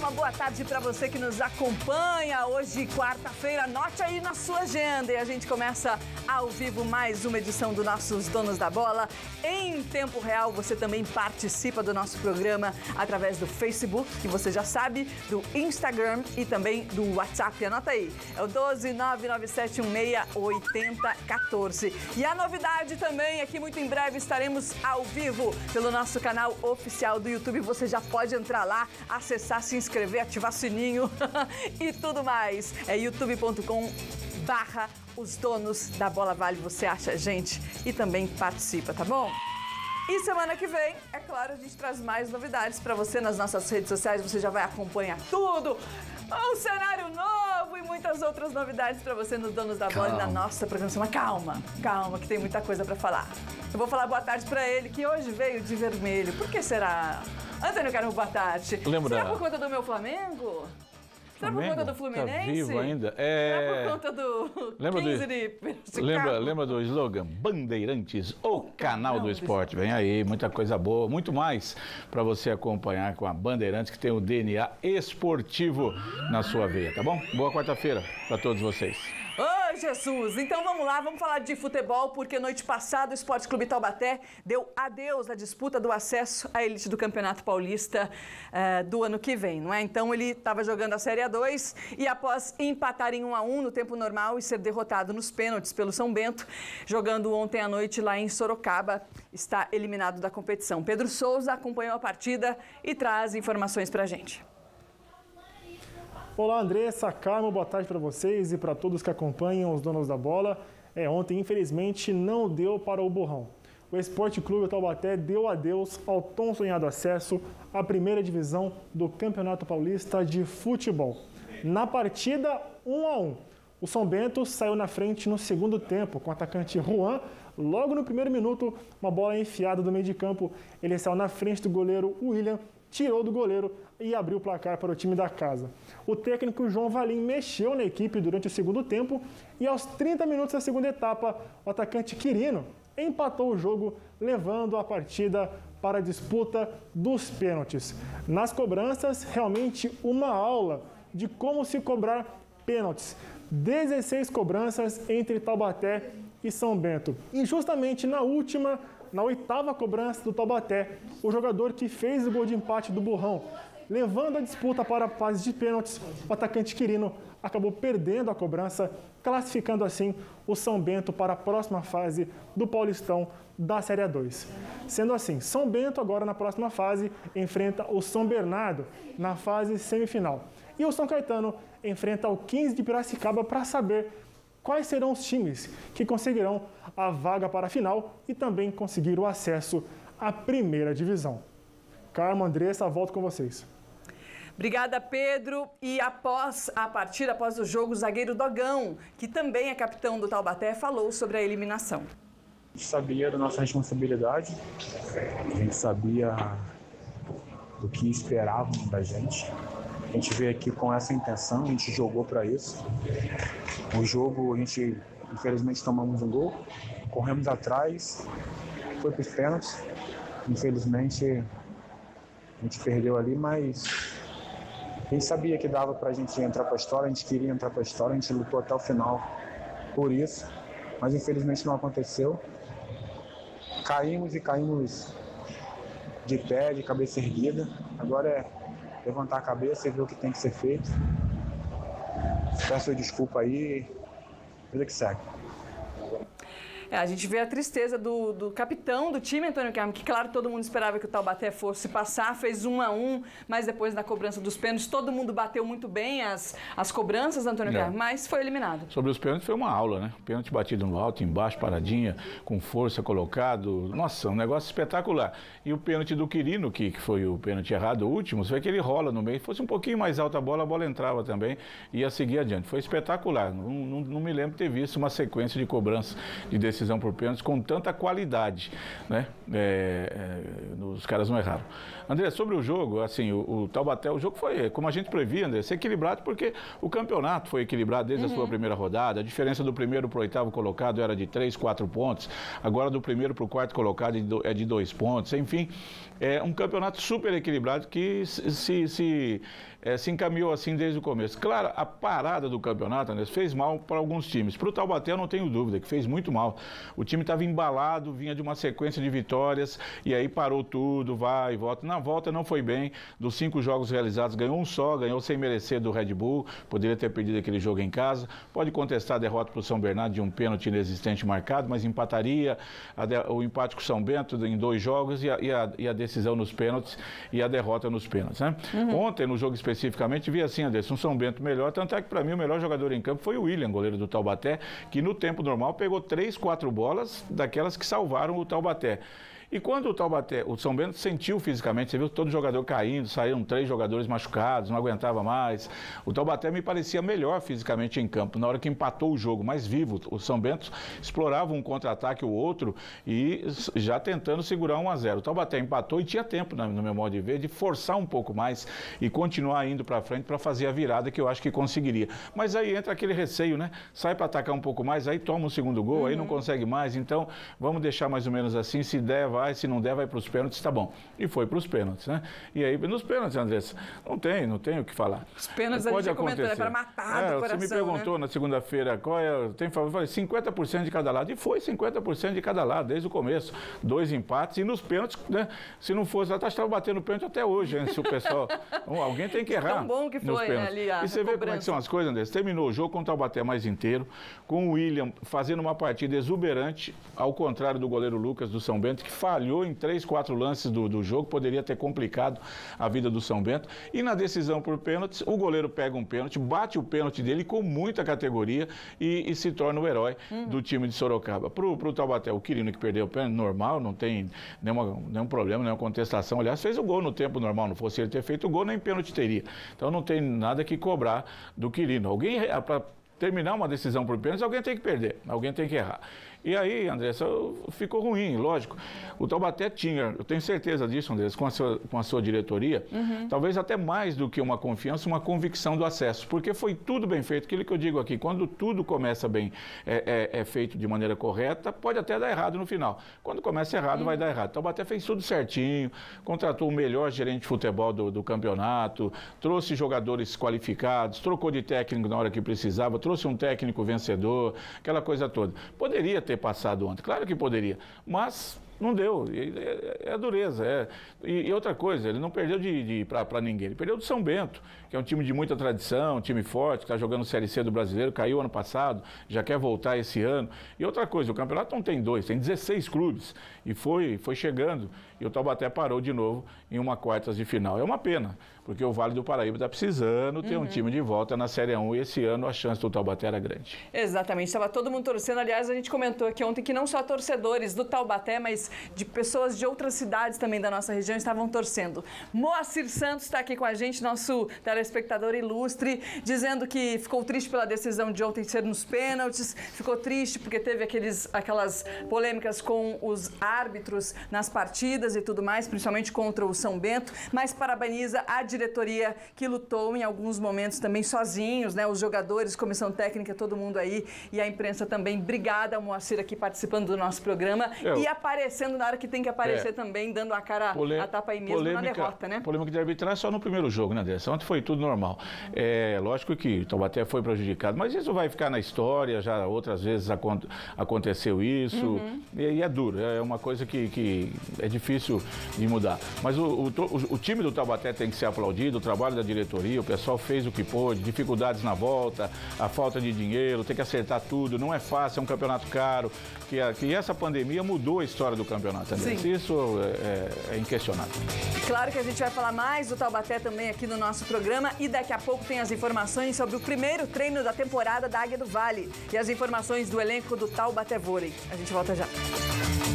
uma boa tarde para você que nos acompanha. Hoje, quarta-feira, anote aí na sua agenda. E a gente começa ao vivo mais uma edição do Nossos Donos da Bola. Em tempo real, você também participa do nosso programa através do Facebook, que você já sabe, do Instagram e também do WhatsApp. Anota aí, é o 12997168014. E a novidade também é que muito em breve estaremos ao vivo pelo nosso canal oficial do YouTube. Você já pode entrar lá, acessar, se inscrever, ativar sininho e tudo mais. É youtube.com/Os Donos da Bola Vale. Você acha a gente e também participa, tá bom? E semana que vem, é claro, a gente traz mais novidades para você nas nossas redes sociais. Você já vai acompanhar tudo, um cenário novo e muitas outras novidades para você nos Donos da Bola e na nossa programação. Mas calma, que tem muita coisa para falar. Eu vou falar boa tarde para ele, que hoje veio de vermelho. Por que será? Antônio Carmo, boa tarde. Será por conta do meu Flamengo? Será por conta do Fluminense? Tá vivo ainda? Será por conta do 15 de Piracicaba? Lembra do slogan? Bandeirantes, o canal do esporte. Vem aí, muita coisa boa, muito mais para você acompanhar com a Bandeirantes, que tem o DNA esportivo na sua veia, tá bom? Boa quarta-feira para todos vocês. Ô, Jesus! Então vamos lá, vamos falar de futebol, porque noite passada o Esporte Clube Taubaté deu adeus à disputa do acesso à elite do Campeonato Paulista do ano que vem, não é? Então ele estava jogando a Série A2 e após empatar em 1-1 no tempo normal e ser derrotado nos pênaltis pelo São Bento, jogando ontem à noite lá em Sorocaba, está eliminado da competição. Pedro Souza acompanhou a partida e traz informações pra gente. Olá, Andressa, Carmo, boa tarde para vocês e para todos que acompanham os Donos da Bola. Ontem, infelizmente, não deu para o Borrão. O Esporte Clube Taubaté deu adeus ao tão sonhado acesso à primeira divisão do Campeonato Paulista de Futebol. Na partida 1-1, o São Bento saiu na frente no segundo tempo com o atacante Juan. Logo no primeiro minuto, uma bola enfiada do meio de campo, ele saiu na frente do goleiro William, tirou do goleiro e abriu o placar para o time da casa. O técnico João Valim mexeu na equipe durante o segundo tempo e aos 30 minutos da segunda etapa, o atacante Quirino empatou o jogo, levando a partida para a disputa dos pênaltis. Nas cobranças, realmente uma aula de como se cobrar pênaltis. 16 cobranças entre Taubaté e São Bento. E justamente na oitava cobrança do Taubaté, o jogador que fez o gol de empate do Borrão, levando a disputa para a fase de pênaltis, o atacante Quirino acabou perdendo a cobrança, classificando assim o São Bento para a próxima fase do Paulistão da Série A2. Sendo assim, São Bento agora na próxima fase enfrenta o São Bernardo na fase semifinal. E o São Caetano enfrenta o 15 de Piracicaba para saber quais serão os times que conseguirão a vaga para a final e também conseguir o acesso à primeira divisão. Carmo, Andressa, volto com vocês. Obrigada, Pedro. E após a partida, após o jogo, o zagueiro Dogão, que também é capitão do Taubaté, falou sobre a eliminação. A gente sabia da nossa responsabilidade, a gente sabia do que esperavam da gente. A gente veio aqui com essa intenção, a gente jogou para isso. O jogo, a gente, infelizmente, tomamos um gol, corremos atrás, foi para os pênaltis. Infelizmente, a gente perdeu ali, mas a gente sabia que dava para a gente entrar para a história, a gente queria entrar para a história, a gente lutou até o final por isso, mas infelizmente não aconteceu. Caímos de pé, de cabeça erguida. Agora é levantar a cabeça e ver o que tem que ser feito. Peço desculpa aí, vida que segue. A gente vê a tristeza do capitão do time, Antônio Carmo, que claro, todo mundo esperava que o Taubaté fosse passar, fez 1-1, mas depois na cobrança dos pênaltis, todo mundo bateu muito bem as cobranças, Antônio Carmo, mas foi eliminado. Sobre os pênaltis foi uma aula, né? Pênalti batido no alto, embaixo, paradinha, com força colocado, nossa, um negócio espetacular. E o pênalti do Quirino, que foi o pênalti errado, o último, você vê que ele rola no meio, se fosse um pouquinho mais alta a bola entrava também, ia seguir adiante. Foi espetacular, não me lembro de ter visto uma sequência de cobranças de decisão decisão por pênaltis com tanta qualidade, né? Os caras não erraram. André, sobre o jogo, assim, o Taubaté, o jogo foi, como a gente previa, André, ser equilibrado, porque o campeonato foi equilibrado desde a sua primeira rodada. A diferença do primeiro para o oitavo colocado era de 3, 4 pontos. Agora, do primeiro para o quarto colocado é de 2 pontos. Enfim, é um campeonato super equilibrado que se encaminhou assim desde o começo. Claro, a parada do campeonato, André, fez mal para alguns times. Para o Taubaté, eu não tenho dúvida que fez muito mal. O time estava embalado, vinha de uma sequência de vitórias e aí parou tudo, vai e volta. Na volta não foi bem. Dos 5 jogos realizados, ganhou um só, ganhou sem merecer do Red Bull. Poderia ter perdido aquele jogo em casa. Pode contestar a derrota para o São Bernardo de um pênalti inexistente marcado, mas empataria o empate com o São Bento em 2 jogos e a decisão nos pênaltis e a derrota nos pênaltis, né? Ontem, no jogo especificamente, vi assim, Anderson, um São Bento melhor, tanto é que para mim o melhor jogador em campo foi o William, goleiro do Taubaté, que no tempo normal pegou 3, 4 bolas daquelas que salvaram o Taubaté. E quando o São Bento sentiu fisicamente, você viu todo jogador caindo, saíram 3 jogadores machucados, não aguentava mais. O Taubaté me parecia melhor fisicamente em campo. Na hora que empatou o jogo, mais vivo, o São Bento explorava um contra-ataque ou outro e já tentando segurar 1-0. O Taubaté empatou e tinha tempo, no meu modo de ver, de forçar um pouco mais e continuar indo para frente para fazer a virada que eu acho que conseguiria. Mas aí entra aquele receio, né? Sai para atacar um pouco mais, aí toma um segundo gol, aí não consegue mais. Então, vamos deixar mais ou menos assim, se der, vai, se não der, vai para os pênaltis, tá bom. E foi para os pênaltis, né? E aí, nos pênaltis, Andressa, não tem o que falar. Os pênaltis a gente comentou, é para matar do coração, você me perguntou, né? Na segunda-feira, qual é, tem favor, eu falei 50% de cada lado, e foi 50% de cada lado, desde o começo. 2 empates, e nos pênaltis, né? Se não fosse, ela estava batendo pênalti até hoje, hein? Se o pessoal, alguém tem que errar. Tão bom que foi, né, ali a E você vê como é que são as coisas, Andressa. Terminou o jogo com o Taubaté mais inteiro, com o William fazendo uma partida exuberante, ao contrário do goleiro Lucas do São Bento, que falhou em 3, 4 lances do jogo, poderia ter complicado a vida do São Bento. E na decisão por pênaltis, o goleiro pega um pênalti, bate o pênalti dele com muita categoria e se torna o herói do time de Sorocaba. Pro Taubaté, o Quirino que perdeu o pênalti, normal, não tem nenhum problema, nenhuma contestação. Aliás, fez o gol no tempo normal, não fosse ele ter feito o gol, nem pênalti teria. Então não tem nada que cobrar do Quirino. Para terminar uma decisão por pênalti, alguém tem que perder, alguém tem que errar. E aí, Andressa, ficou ruim, lógico. O Taubaté tinha, eu tenho certeza disso, Andressa, com a sua diretoria, talvez até mais do que uma confiança, uma convicção do acesso, porque foi tudo bem feito. Aquilo que eu digo aqui, quando tudo começa bem, é feito de maneira correta, pode até dar errado no final. Quando começa errado, vai dar errado. O Taubaté fez tudo certinho, contratou o melhor gerente de futebol do campeonato, trouxe jogadores qualificados, trocou de técnico na hora que precisava, trouxe um técnico vencedor, aquela coisa toda. Poderia ter passado ontem, claro que poderia, mas não deu, é dureza. E outra coisa, ele não perdeu para ninguém, ele perdeu do São Bento, que é um time de muita tradição, um time forte, que está jogando Série C do Brasileiro, caiu ano passado, já quer voltar esse ano. E outra coisa, o campeonato não tem 2, tem 16 clubes, e foi chegando, e o Taubaté parou de novo em uma quartas de final. É uma pena, porque o Vale do Paraíba está precisando ter um time de volta na Série 1, e esse ano a chance do Taubaté era grande. Exatamente, estava todo mundo torcendo. Aliás, a gente comentou aqui ontem que não só torcedores do Taubaté, mas de pessoas de outras cidades também da nossa região estavam torcendo. Moacir Santos está aqui com a gente, nosso telespectador ilustre, dizendo que ficou triste pela decisão de ontem ser nos pênaltis, ficou triste porque teve aquelas polêmicas com os árbitros nas partidas e tudo mais, principalmente contra o São Bento, mas parabeniza a diretoria que lutou em alguns momentos também sozinhos, né? Os jogadores, comissão técnica, todo mundo aí, e a imprensa também. Obrigada, Moacir, aqui participando do nosso programa e aparecendo na hora que tem que aparecer também, dando a cara a tapa aí mesmo na derrota, né? Polêmica de arbitragem só no primeiro jogo, né, Andressa? Ontem foi tudo normal. Lógico que o Taubaté foi prejudicado, mas isso vai ficar na história, já outras vezes aconteceu isso, e é duro, é uma coisa que é difícil de mudar. Mas o time do Taubaté tem que ser aplaudido, o trabalho da diretoria, o pessoal fez o que pôde, dificuldades na volta, a falta de dinheiro, tem que acertar tudo, não é fácil, é um campeonato caro, que essa pandemia mudou a história do campeonato. Isso é inquestionável. Claro que a gente vai falar mais do Taubaté também aqui no nosso programa e daqui a pouco tem as informações sobre o primeiro treino da temporada da Águia do Vale e as informações do elenco do Taubaté Vôlei. A gente volta já.